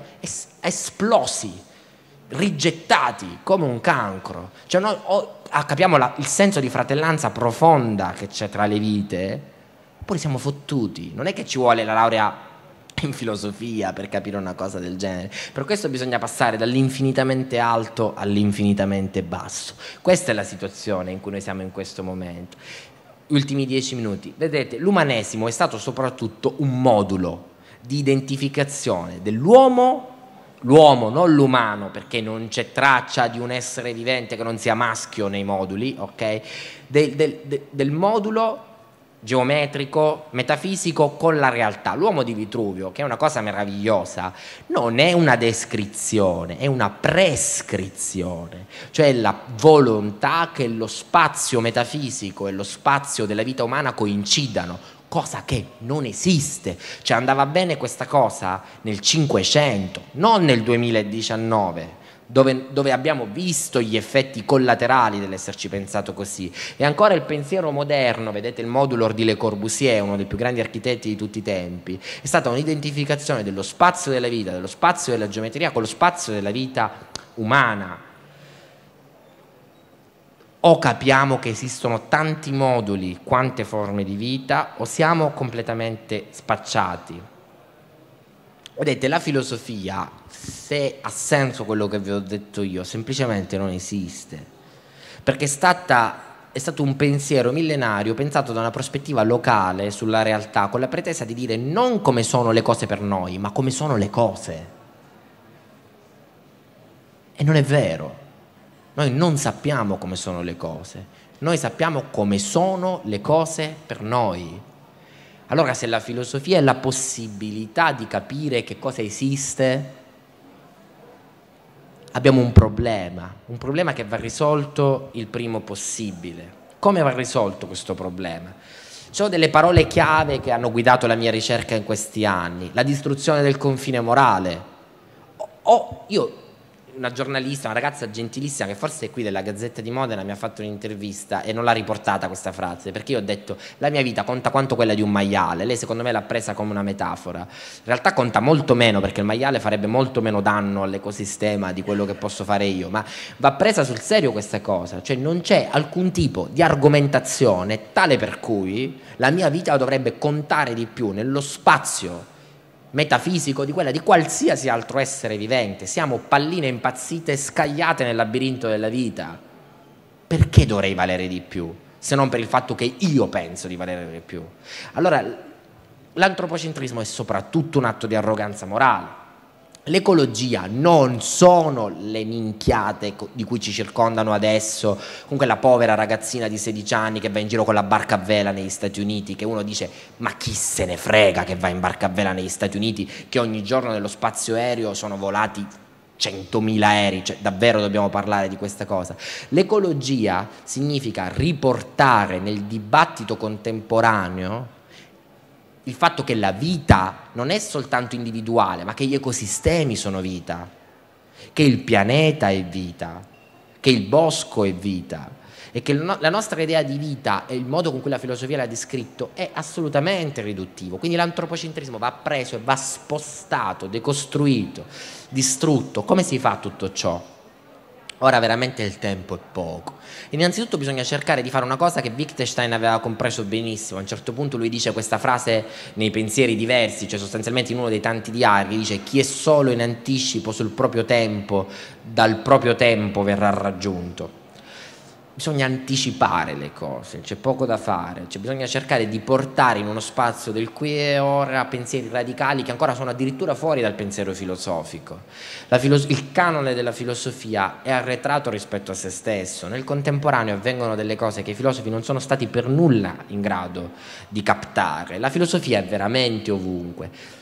esplosi, rigettati come un cancro. Cioè noi capiamo il senso di fratellanza profonda che c'è tra le vite, oppure siamo fottuti. Non è che ci vuole la laurea in filosofia per capire una cosa del genere. Per questo bisogna passare dall'infinitamente alto all'infinitamente basso. Questa è la situazione in cui noi siamo in questo momento. Ultimi 10 minuti. Vedete, l'umanesimo è stato soprattutto un modulo di identificazione dell'uomo, non l'umano, perché non c'è traccia di un essere vivente che non sia maschio nei moduli, ok? Del modulo geometrico, metafisico con la realtà. L'uomo di Vitruvio, che è una cosa meravigliosa, non è una descrizione, è una prescrizione, cioè la volontà che lo spazio metafisico e lo spazio della vita umana coincidano, cosa che non esiste. Cioè andava bene questa cosa nel 500, non nel 2019, dove abbiamo visto gli effetti collaterali dell'esserci pensato così. E ancora il pensiero moderno, vedete il modulo di Le Corbusier, uno dei più grandi architetti di tutti i tempi, è stata un'identificazione dello spazio della vita, dello spazio della geometria con lo spazio della vita umana. O capiamo che esistono tanti moduli, quante forme di vita, o siamo completamente spacciati. Vedete, la filosofia, se ha senso quello che vi ho detto io, semplicemente non esiste, perché è stato un pensiero millenario pensato da una prospettiva locale sulla realtà, con la pretesa di dire non come sono le cose per noi, ma come sono le cose. E non è vero. Noi non sappiamo come sono le cose, noi sappiamo come sono le cose per noi. Allora, se la filosofia è la possibilità di capire che cosa esiste, abbiamo un problema che va risolto il prima possibile. Come va risolto questo problema? Ci sono delle parole chiave che hanno guidato la mia ricerca in questi anni: la distruzione del confine morale. Io, una giornalista, una ragazza gentilissima che forse è qui della Gazzetta di Modena, mi ha fatto un'intervista e non l'ha riportata questa frase, perché io ho detto la mia vita conta quanto quella di un maiale. Lei secondo me l'ha presa come una metafora. In realtà conta molto meno, perché il maiale farebbe molto meno danno all'ecosistema di quello che posso fare io, ma va presa sul serio questa cosa. Cioè non c'è alcun tipo di argomentazione tale per cui la mia vita dovrebbe contare di più nello spazio metafisico di quella di qualsiasi altro essere vivente. Siamo palline impazzite scagliate nel labirinto della vita. Perché dovrei valere di più, se non per il fatto che io penso di valere di più? Allora, l'antropocentrismo è soprattutto un atto di arroganza morale. L'ecologia non sono le minchiate di cui ci circondano adesso, con quella povera ragazzina di 16 anni che va in giro con la barca a vela negli Stati Uniti, che uno dice ma chi se ne frega che va in barca a vela negli Stati Uniti, che ogni giorno nello spazio aereo sono volati 100.000 aerei. Cioè, davvero dobbiamo parlare di questa cosa? L'ecologia significa riportare nel dibattito contemporaneo il fatto che la vita non è soltanto individuale, ma che gli ecosistemi sono vita, che il pianeta è vita, che il bosco è vita, e che la nostra idea di vita e il modo con cui la filosofia l'ha descritto è assolutamente riduttivo. Quindi l'antropocentrismo va preso e va spostato, decostruito, distrutto. Come si fa tutto ciò? Ora veramente il tempo è poco. Innanzitutto bisogna cercare di fare una cosa che Wittgenstein aveva compreso benissimo. A un certo punto lui dice questa frase nei pensieri diversi, cioè sostanzialmente in uno dei tanti diari, dice: chi è solo in anticipo sul proprio tempo, dal proprio tempo verrà raggiunto. Bisogna anticipare le cose, c'è poco da fare, cioè bisogna cercare di portare in uno spazio del qui e ora pensieri radicali che ancora sono addirittura fuori dal pensiero filosofico. Il canone della filosofia è arretrato rispetto a se stesso. Nel contemporaneo avvengono delle cose che i filosofi non sono stati per nulla in grado di captare. La filosofia è veramente ovunque.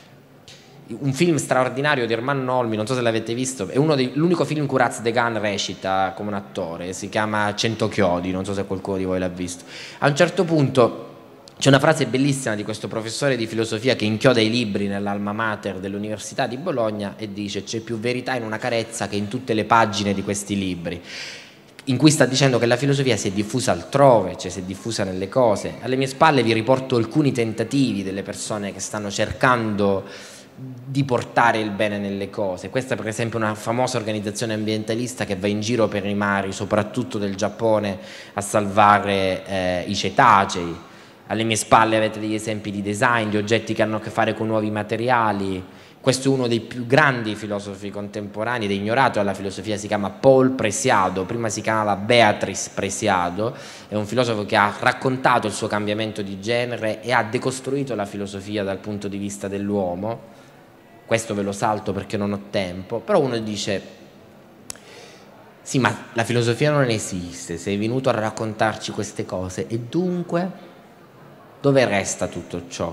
Un film straordinario di Ermanno Olmi, non so se l'avete visto, è l'unico film in cui Raz de Gan recita come un attore, si chiama Cento chiodi, non so se qualcuno di voi l'ha visto. A un certo punto c'è una frase bellissima di questo professore di filosofia che inchioda i libri nell'alma mater dell'Università di Bologna e dice: c'è più verità in una carezza che in tutte le pagine di questi libri, in cui sta dicendo che la filosofia si è diffusa altrove, cioè si è diffusa nelle cose. Alle mie spalle vi riporto alcuni tentativi delle persone che stanno cercando di portare il bene nelle cose. Questa per esempio è una famosa organizzazione ambientalista che va in giro per i mari, soprattutto del Giappone, a salvare i cetacei. Alle mie spalle avete degli esempi di design, di oggetti che hanno a che fare con nuovi materiali. Questo è uno dei più grandi filosofi contemporanei ed è ignorato dalla filosofia, si chiama Paul Preciado, prima si chiamava Beatrice Preciado, è un filosofo che ha raccontato il suo cambiamento di genere e ha decostruito la filosofia dal punto di vista dell'uomo. Questo ve lo salto perché non ho tempo, però uno dice: sì, ma la filosofia non esiste, sei venuto a raccontarci queste cose e dunque dove resta tutto ciò?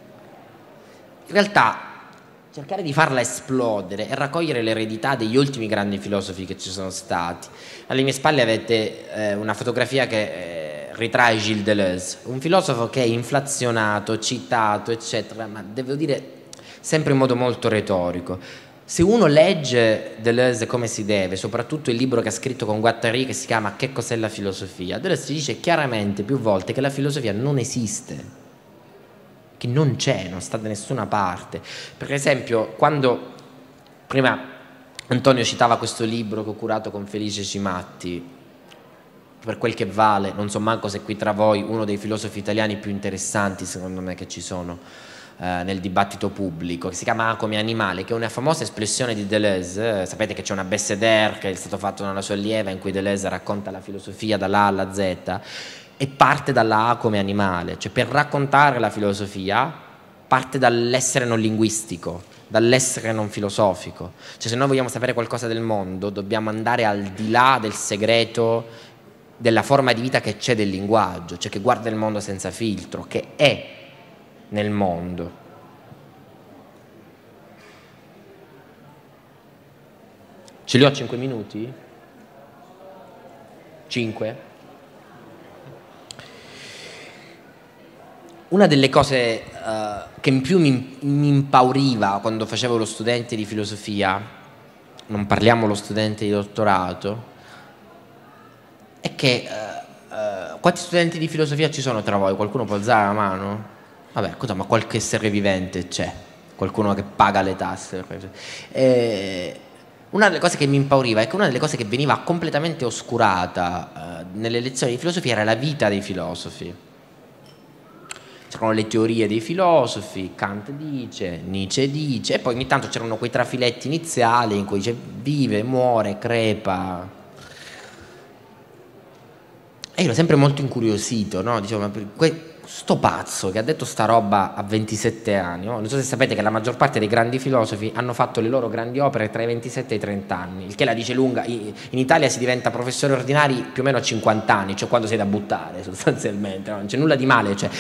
In realtà cercare di farla esplodere e raccogliere l'eredità degli ultimi grandi filosofi che ci sono stati. Alle mie spalle avete una fotografia che ritrae Gilles Deleuze, un filosofo che è inflazionato, citato, eccetera, ma devo dire sempre in modo molto retorico. Se uno legge Deleuze come si deve, soprattutto il libro che ha scritto con Guattari che si chiama Che cos'è la filosofia, Deleuze si dice chiaramente più volte che la filosofia non esiste, che non c'è, non sta da nessuna parte. Per esempio, quando prima Antonio citava questo libro che ho curato con Felice Cimatti, per quel che vale, non so manco se qui tra voi uno dei filosofi italiani più interessanti secondo me che ci sono nel dibattito pubblico, che si chiama Come animale, che è una famosa espressione di Deleuze. Sapete che c'è una Besséder che è stato fatto nella sua allieva in cui Deleuze racconta la filosofia dalla A alla Z e parte dalla A come animale, cioè per raccontare la filosofia parte dall'essere non linguistico, dall'essere non filosofico. Cioè se noi vogliamo sapere qualcosa del mondo dobbiamo andare al di là del segreto della forma di vita che c'è del linguaggio, cioè che guarda il mondo senza filtro, che è nel mondo. Ce li ho 5 minuti? 5? Una delle cose che in più mi impauriva quando facevo lo studente di filosofia, non parliamo lo studente di dottorato, è che quanti studenti di filosofia ci sono tra voi? Qualcuno può alzare la mano? Vabbè, scusa, ma qualche essere vivente c'è, qualcuno che paga le tasse. Una delle cose che mi impauriva è che una delle cose che veniva completamente oscurata nelle lezioni di filosofia era la vita dei filosofi. C'erano le teorie dei filosofi, Kant dice, Nietzsche dice, e poi ogni tanto c'erano quei trafiletti iniziali in cui dice vive, muore, crepa. E io ero sempre molto incuriosito, no? Dicevo, ma sto pazzo che ha detto sta roba a 27 anni, no? Non so se sapete che la maggior parte dei grandi filosofi hanno fatto le loro grandi opere tra i 27 e i 30 anni, il che la dice lunga. In Italia si diventa professori ordinari più o meno a 50 anni, cioè quando sei da buttare sostanzialmente, no? Non c'è nulla di male, cioè,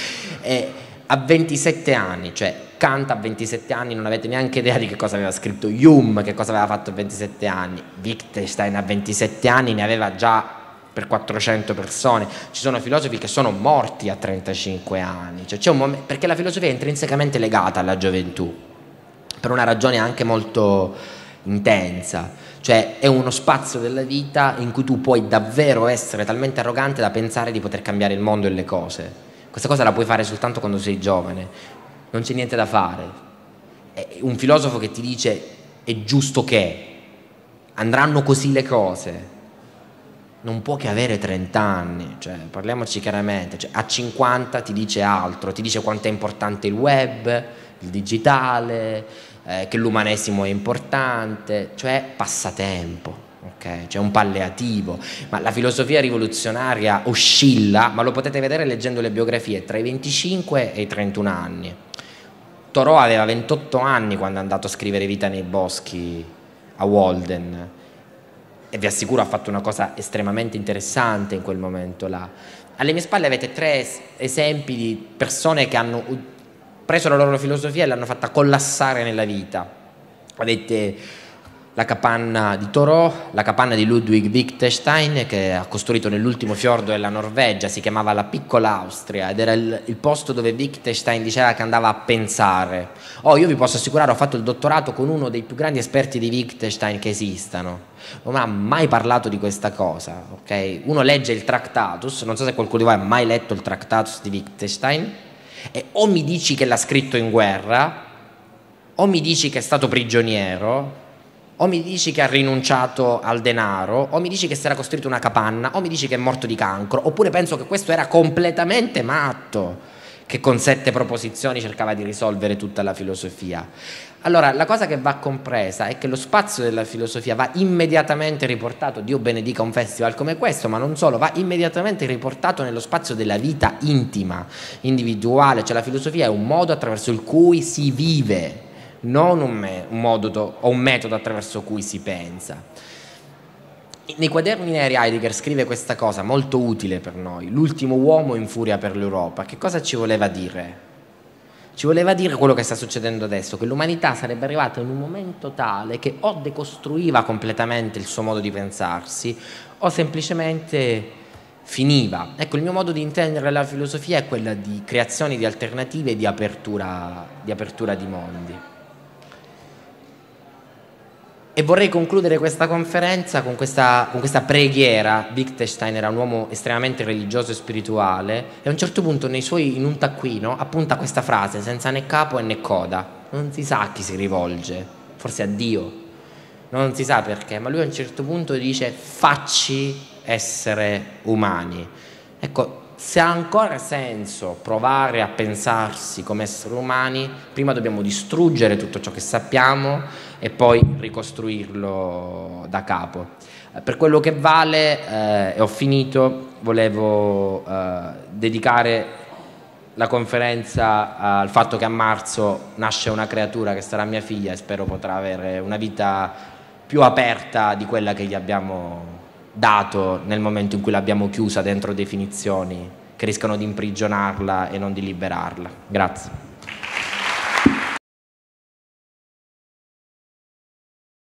a 27 anni, cioè Kant a 27 anni non avete neanche idea di che cosa aveva scritto, Hume che cosa aveva fatto a 27 anni, Wittgenstein a 27 anni ne aveva già per 400 persone, ci sono filosofi che sono morti a 35 anni, cioè c'è un momento, perché la filosofia è intrinsecamente legata alla gioventù, per una ragione anche molto intensa, cioè è uno spazio della vita in cui tu puoi davvero essere talmente arrogante da pensare di poter cambiare il mondo e le cose. Questa cosa la puoi fare soltanto quando sei giovane, non c'è niente da fare. È un filosofo che ti dice è giusto che andranno così le cose, non può che avere 30 anni, cioè, parliamoci chiaramente, cioè, a 50 ti dice altro, ti dice quanto è importante il web, il digitale, che l'umanesimo è importante, cioè passatempo, okay? Cioè un palliativo, ma la filosofia rivoluzionaria oscilla, ma lo potete vedere leggendo le biografie, tra i 25 e i 31 anni. Thoreau aveva 28 anni quando è andato a scrivere Vita nei boschi a Walden, e vi assicuro ha fatto una cosa estremamente interessante in quel momento là. Alle mie spalle avete 3 esempi di persone che hanno preso la loro filosofia e l'hanno fatta collassare nella vita. Avete la capanna di Thoreau, la capanna di Ludwig Wittgenstein che ha costruito nell'ultimo fiordo della Norvegia, si chiamava la Piccola Austria ed era il posto dove Wittgenstein diceva che andava a pensare. Io vi posso assicurare, ho fatto il dottorato con uno dei più grandi esperti di Wittgenstein che esistano, non ha mai parlato di questa cosa, ok? Uno legge il Tractatus, non so se qualcuno di voi ha mai letto il Tractatus di Wittgenstein, e o mi dici che l'ha scritto in guerra, o mi dici che è stato prigioniero, o mi dici che ha rinunciato al denaro, o mi dici che si era costruito una capanna, o mi dici che è morto di cancro, oppure penso che questo era completamente matto, che con 7 proposizioni cercava di risolvere tutta la filosofia. Allora, la cosa che va compresa è che lo spazio della filosofia va immediatamente riportato, Dio benedica un festival come questo, ma non solo, va immediatamente riportato nello spazio della vita intima, individuale, cioè la filosofia è un modo attraverso il cui si vive, non un modo o un metodo attraverso cui si pensa. Nei quaderni neri Heidegger scrive questa cosa molto utile per noi, l'ultimo uomo in furia per l'Europa. Che cosa ci voleva dire? Ci voleva dire quello che sta succedendo adesso, che l'umanità sarebbe arrivata in un momento tale che o decostruiva completamente il suo modo di pensarsi o semplicemente finiva. Ecco, il mio modo di intendere la filosofia è quella di creazione di alternative e di apertura di mondi. E vorrei concludere questa conferenza con questa preghiera. Wittgenstein era un uomo estremamente religioso e spirituale e a un certo punto in un taccuino appunta questa frase senza né capo né coda. Non si sa a chi si rivolge, forse a Dio, non si sa perché, ma lui a un certo punto dice facci essere umani. Ecco, se ha ancora senso provare a pensarsi come esseri umani, prima dobbiamo distruggere tutto ciò che sappiamo e poi ricostruirlo da capo. Per quello che vale, e ho finito, volevo dedicare la conferenza al fatto che a marzo nasce una creatura che sarà mia figlia e spero potrà avere una vita più aperta di quella che gli abbiamo dato nel momento in cui l'abbiamo chiusa dentro definizioni che rischiano di imprigionarla e non di liberarla. Grazie.